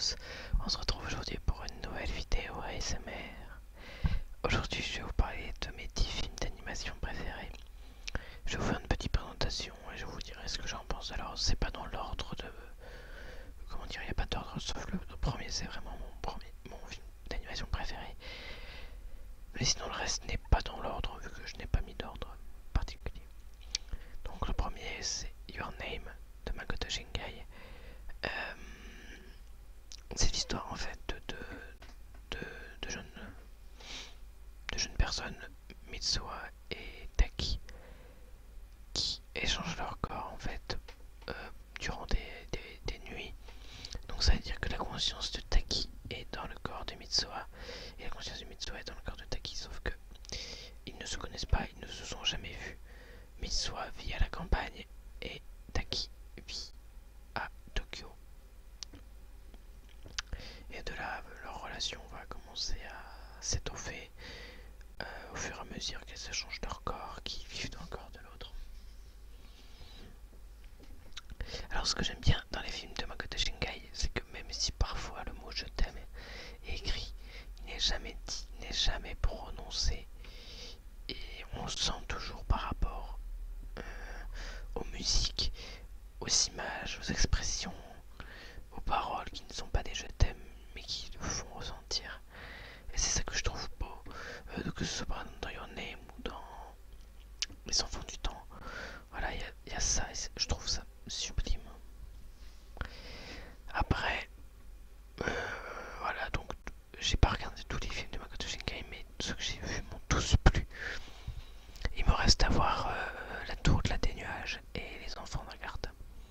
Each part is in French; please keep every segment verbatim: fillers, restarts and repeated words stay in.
tous, on se retrouve aujourd'hui pour une nouvelle vidéo A S M R. Aujourd'hui je vais vous parler de mes dix films d'animation préférés. Je vais vous faire une petite présentation et je vous dirai ce que j'en pense. Alors c'est pas dans l'ordre de... Comment dire, il n'y a pas d'ordre sauf le, le premier, c'est vraiment mon premier, mon film d'animation préféré. Mais sinon le reste n'est pas dans l'ordre vu que je n'ai pas mis d'ordre particulier. Donc le premier c'est Your Name de Makoto Shinkai. Euh, c'est l'histoire en fait de, de, de, de, jeunes, de jeunes personnes, Mitsuha et Taki, qui échangent leur corps en fait euh, durant des, des, des nuits. Donc ça veut dire que la conscience de Taki est dans le corps de Mitsuha et la conscience de Mitsuha est dans le corps de Taki, sauf que ils ne se connaissent pas, ils ne se sont jamais vus. Mitsuha vit à la campagne et Taki vit à Tokyo. Et de là, leur relation va commencer à s'étoffer euh, au fur et à mesure qu'elles se changent leur corps, qui vivent dans le corps de l'autre. Alors ce que j'aime bien dans les films de Makoto Shinkai, c'est que même si parfois le mot je t'aime est écrit, il n'est jamais dit, il n'est jamais prononcé. Et on le sent toujours par rapport euh, aux musiques, aux images, aux expressions, aux paroles qui ne sont pas des je t'aime mais qui le font ressentir. Et c'est ça que je trouve beau, euh, que ce soit par exemple dans Your Name ou dans Les Enfants du Temps. Voilà, il y, y a ça et je trouve ça sublime. Après, euh, voilà, donc j'ai pas regardé tous les films de Makoto Shinkai, mais ceux que j'ai vus m'ont tous plu. Il me reste à voir euh, La Tour de la des Nuages et Les Enfants d'un Garde.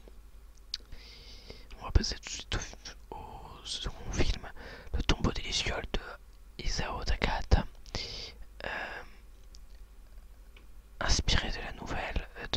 On va passer tout de suite au, au second film, Le Tombeau des Lucioles de Isao Takahata, euh, inspiré de la nouvelle de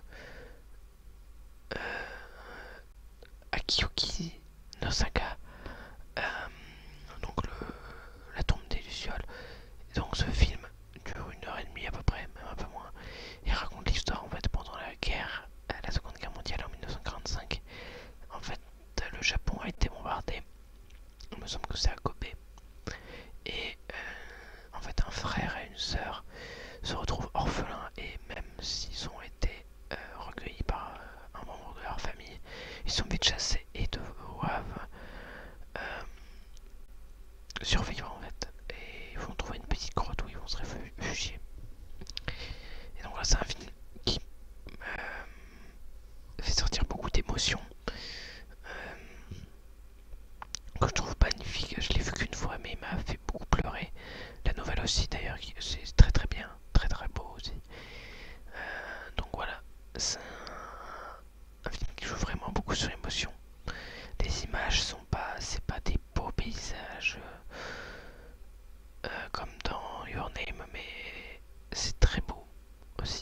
euh, Akiyuki Nosaka, euh, donc le, La Tombe des Lucioles. Et donc ce film dure une heure et demie à peu près, même un peu moins. Il raconte l'histoire en fait pendant la guerre, la Seconde Guerre mondiale en mille neuf cent quarante-cinq. En fait, le Japon a été bombardé. Il me semble que c'est à Kobe. Et euh, en fait, un frère et une sœur se retrouvent orphelins et même s'ils ont été euh, recueillis par euh, un membre de leur famille, ils sont vite chassés et doivent euh, survivre en fait. Et ils vont trouver une petite grotte où ils vont se réfugier. Et donc là, c'est un film qui euh, fait sortir beaucoup d'émotions. Euh, que je trouve magnifique, je l'ai vu qu'une fois mais il m'a fait beaucoup pleurer. La nouvelle aussi d'ailleurs, c'est très très bien, très très beau aussi. Euh, donc voilà, c'est un, un film qui joue vraiment beaucoup sur l'émotion. Les images sont pas, c'est pas des beaux paysages euh, euh, comme dans Your Name, mais c'est très beau aussi.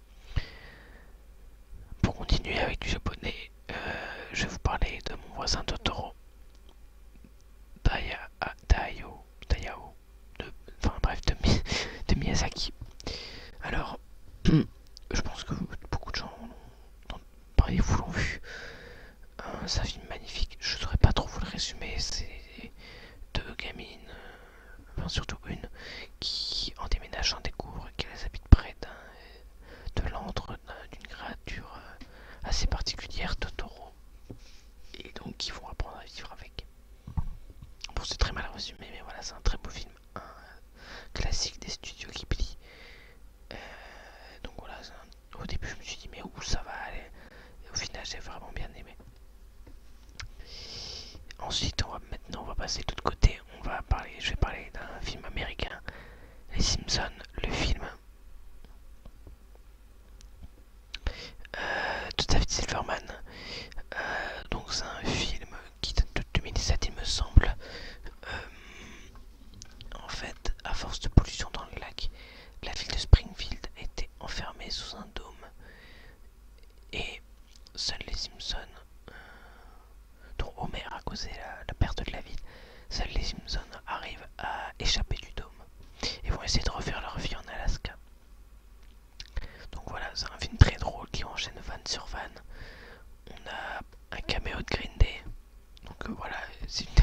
Pour continuer avec du japonais, euh, je vais vous parler de Mon voisin Totoro. Daya, ah, Dayo, Dayao, de, enfin bref, de, de Miyazaki. Alors, je pense que beaucoup de gens parmi vous l'ont vu. Euh, c'est un film magnifique. Je ne saurais pas trop vous le résumer. C'est deux gamines, euh, enfin surtout une, qui en déménageant découvre qu'elles habitent près d'un, de l'antre d'une créature euh, assez particulière, Totoro, et donc qui vont apprendre à vivre avec. Bon, c'est très mal résumé, mais voilà, c'est un très beau film, un classique des studios Ghibli. Euh, donc voilà, un... au début je me suis dit mais où ça va aller, et au final j'ai vraiment bien aimé. Ensuite, on va maintenant on va passer de l'autre côté. On va parler, je vais parler d'un film américain, Les Simpsons, le film. Euh, de David Silverman. Euh, donc c'est un film qui date de deux mille dix-sept, il me semble. Euh, en fait, à force de pollution dans le lac, la ville de Springfield a été enfermée sous un dôme. Et seuls les Simpsons, euh, dont Homer a causé la, la perte de la ville, seuls les Simpsons arrivent à échapper du dôme et vont essayer de refaire leur vie en Alaska. Donc voilà, c'est un film très drôle qui enchaîne van sur van. On a un caméo de Green Day. Donc euh, voilà, c'est une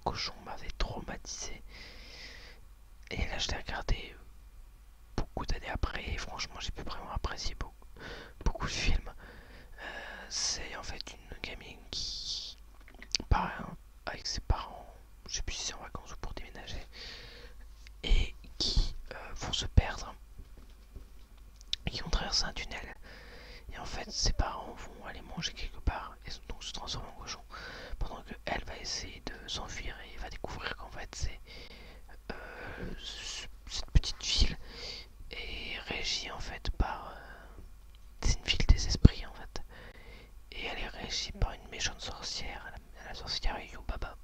cochon m'avait traumatisé. Et là je l'ai regardé beaucoup d'années après et franchement j'ai pu vraiment apprécier beaucoup, beaucoup de films. Euh, c'est en fait une gamine qui part avec ses parents, je sais plus si c'est en vacances ou pour déménager, et qui euh, vont se perdre et qui vont traverser un tunnel. Et en fait ses parents vont aller manger quelque part et donc se transformer en cochon. Pendant que elle va essayer de s'enfuir et va découvrir qu'en fait c'est euh, cette petite ville est régie en fait par euh, c'est une ville des esprits en fait et elle est régie par une méchante sorcière, la, la sorcière Yubaba,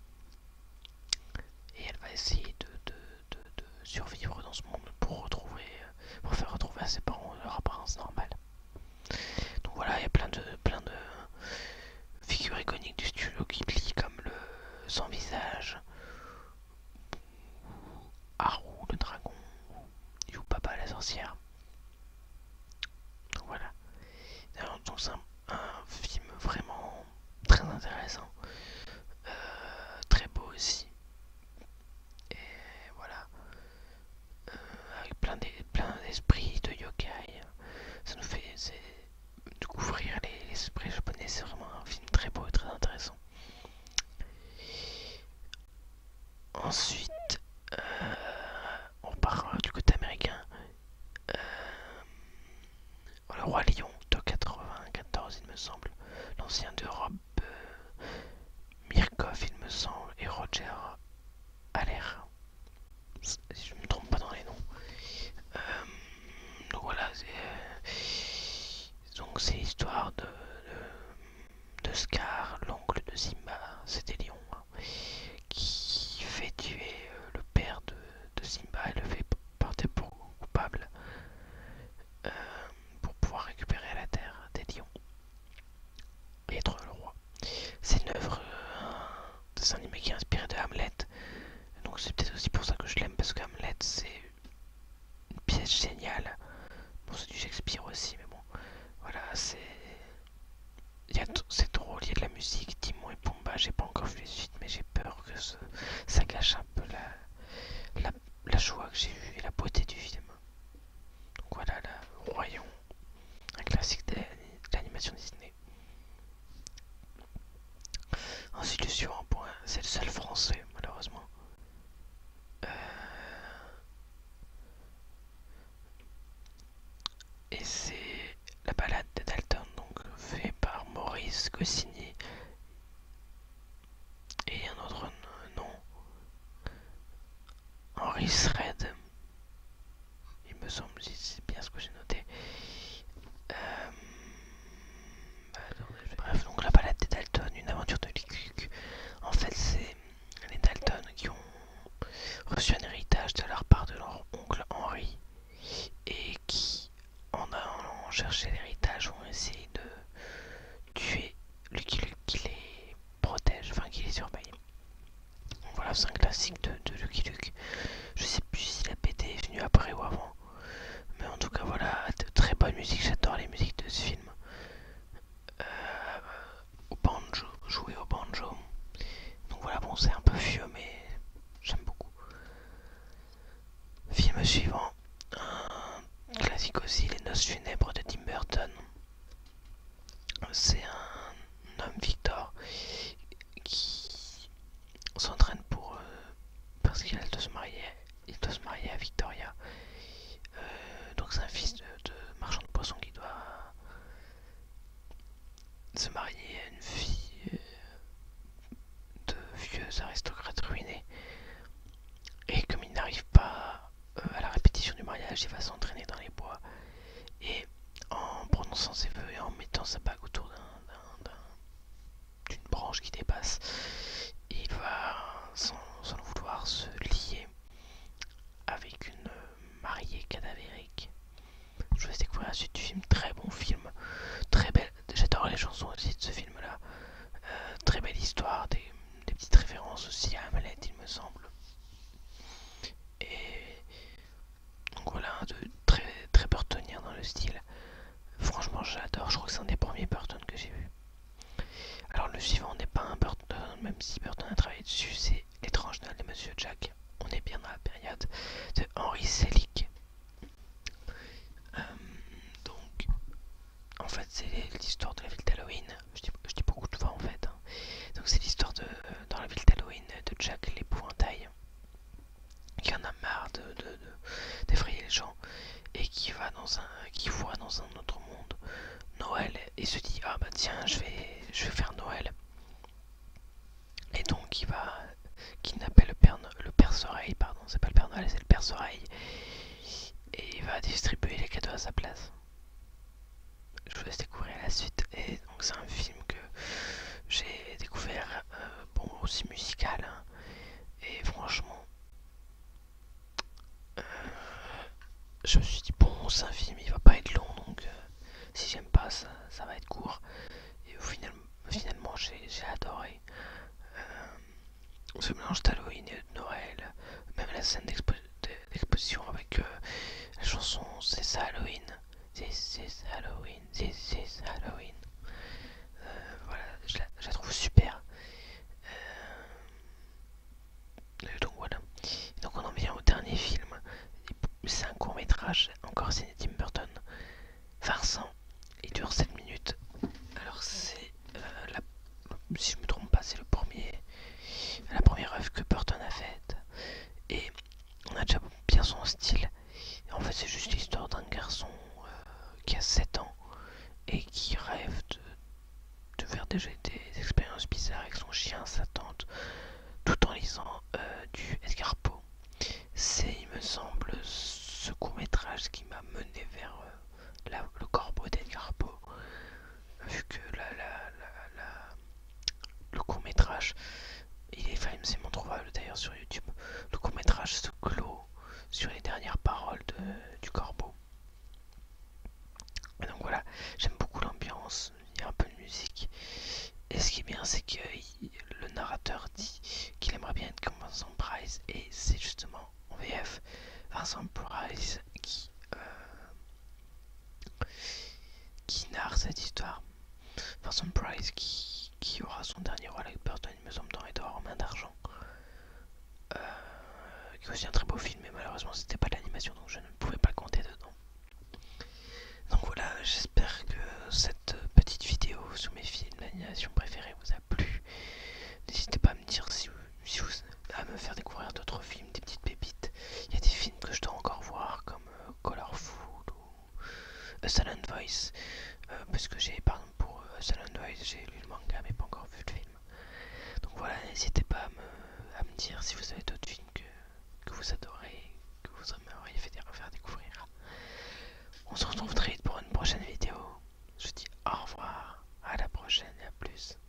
et elle va essayer de, de, de, de survivre dans ce monde pour retrouver pour faire retrouver à ses parents leur apparence normale. Donc voilà, il y a plein de plein de figures iconiques du studio Ghibli comme le sans visage, Haru le dragon, Yubaba la sorcière. Donc voilà. Donc c'est un, un film vraiment très intéressant, euh, très beau aussi. Et voilà, euh, avec plein d'esprits de yokai. Ça nous fait découvrir les, les esprits japonais. C'est vraiment un film très beau et très intéressant. Ensuite, euh, on part du côté américain. Euh, le Roi Lion de quatre-vingt-quatorze, il me semble. L'ancien de Rob euh, Mirkov, il me semble, et Roger Aller. Si je ne me trompe pas dans les noms. Euh, donc voilà, c'est euh, donc c'est l'histoire de, de, de Scar, l'oncle de Simba, c'était Lion, hein, qui fait tuer euh, le père de, de Simba et le fait porter pour coupable euh, pour pouvoir récupérer la terre des lions et être le roi. C'est une œuvre, euh, un dessin animé qui est inspiré de Hamlet. Donc c'est peut-être aussi pour ça que je l'aime, parce que Hamlet c'est une pièce géniale. Bon, c'est du Shakespeare aussi, mais bon, voilà, c'est c'est drôle, il y a de la musique, Timon et Pumba. J'ai pas encore vu les suites, mais j'ai peur que ce, ça gâche un peu la, la, la joie que j'ai eue et la beauté du film. Donc voilà, le Royaume, un classique de l'animation Disney. Ensuite, le suivant point, c'est le seul français, malheureusement. Euh... Et c'est la balade de Dalton, donc fait par Maurice Goscinny et un autre nom, Henri Sred, il me semble, si c'est bien ce que j'ai noté. Euh... Bref, donc la balade des Dalton, une aventure de Lucky Luke. En fait, c'est les Dalton qui ont reçu un héritage de leur part de leur oncle Henri et qui, en allant chercher l'héritage, ont essayé de tuer Lucky Luke qui les protège, enfin qui les surveille. Donc voilà, c'est un classique de, de Lucky Luke. Je sais plus si la B D est venue après ou avant, mais en tout cas voilà, de très bonne musique. J'adore les musiques de ce film. Euh, au banjo, jouer au banjo. Donc voilà, bon, c'est un peu vieux, mais j'aime beaucoup. Film suivant, un classique aussi, Les Noces funèbres de Tim Burton. C'est un homme, Victor, qui s'entraîne pour euh, parce qu'il doit se marier, il doit se marier à Victoria. Euh, donc c'est un fils de, de marchand de poissons qui doit se marier à une fille euh, de vieux aristocrates ruinés. Et comme il n'arrive pas euh, à la répétition du mariage, il va s'entraîner dans les bois. Et en prononçant ses vœux et en mettant sa bague autour d'une branche qui dépasse, il va, sans, sans le vouloir, se lier avec une mariée cadavérique. Je vous laisse découvrir la suite du film. Très bon film, très belle. J'adore les chansons aussi de ce film-là. Euh, très belle histoire, des, des petites références aussi à Hamlet, il me semble. Et donc voilà, de très très burtonien dans le style. Franchement, j'adore. Je crois que c'est un des premiers travaillé dessus, c'est L'étrange Noël de Monsieur Jack. On est bien dans la période de Henry Selick. Euh, donc, en fait, c'est l'histoire de la ville d'Halloween. Je dis, je dis beaucoup de fois en fait. Hein. Donc, c'est l'histoire de dans la ville d'Halloween de Jack l'épouvantail, qui en a marre de, de, de, d'effrayer les gens et qui va dans un, qui voit dans un autre monde Noël et se dit ah bah tiens je vais, je vais faire Noël. Et donc il va kidnapper le père, le père Soleil, pardon, c'est pas le père Noël, c'est le père Soleil, et il va distribuer les cadeaux à sa place. Je vous laisse découvrir la suite. Et donc c'est un film que j'ai découvert, euh, bon aussi musical, hein, et franchement, euh, je me suis dit bon c'est un film, il va pas être long, donc euh, si j'aime pas ça, ça va être court. Et au final, finalement j'ai, j'ai adoré. Euh, ce mélange d'Halloween et de Noël, même la scène d'expo- d'exposition avec euh, la chanson C'est ça Halloween, This is Halloween, This is Halloween. Euh, voilà, je la, je la trouve super. Euh, donc voilà. Et donc on en vient au dernier film. C'est un court métrage, encore signé Tim Burton. Vincent, il dure sept minutes. Alors c'est, euh, la, si je me trompe pas, c'est le premier, la première œuvre que Burton a faite. Et on a déjà bien son style. Et en fait c'est juste l'histoire d'un garçon euh, qui a sept ans et qui rêve de, de faire déjà des expériences bizarres avec son chien, sa tante, tout en lisant euh, du Edgar Poe. C'est, il me semble, ce court métrage qui m'a mené vers euh, la, le corbeau d'Edgar Poe. Vu que la, la, la, la, le court métrage, il est facilement trouvable d'ailleurs sur YouTube, le court métrage se clôt sur les dernières paroles de, du corbeau. Et donc voilà, j'aime beaucoup l'ambiance, il y a un peu de musique. Et ce qui est bien, c'est que il, le narrateur dit qu'il aimerait bien être comme Vincent Price, et c'est justement en V F Vincent Price qui, euh, qui narre cette histoire. Vincent Price qui, qui aura son dernier rôle avec Burton, il me semble, dans Edouard en main d'argent. Euh, qui est aussi un très beau film, mais malheureusement c'était pas de l'animation, donc je ne pouvais pas le compter dedans. Donc voilà, j'espère que cette petite vidéo sur mes films d'animation préférés vous a plu. N'hésitez pas à me dire si vous, si vous, à me faire découvrir d'autres films, des petites pépites. Il y a des films que je dois encore voir, comme euh, Colorful ou A Silent Voice, euh, parce que j'ai, par exemple, pour euh, A Silent Voice, j'ai lu le manga mais pas encore vu le film. Donc voilà, n'hésitez pas à me, à me dire si vous avez d'autres films que, que vous adorez, que vous aimeriez faire découvrir. On se retrouve très vite pour une prochaine vidéo. Je vous dis au revoir, à la prochaine et à plus.